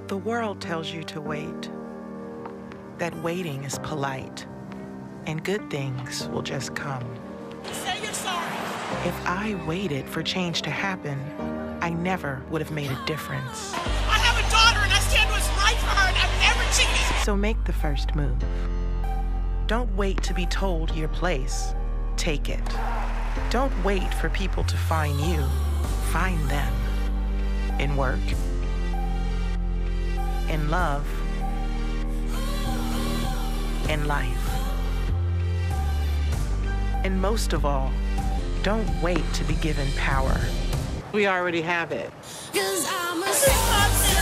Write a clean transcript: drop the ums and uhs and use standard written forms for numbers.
The world tells you to wait, that waiting is polite, and good things will just come. Say you're sorry. If I waited for change to happen, I never would have made a difference. I have a daughter and I stand what's right for her and I've never cheated. So make the first move. Don't wait to be told your place. Take it. Don't wait for people to find you. Find them. In work, in love, in life. And most of all, don't wait to be given power. We already have it. 'Cause I'm a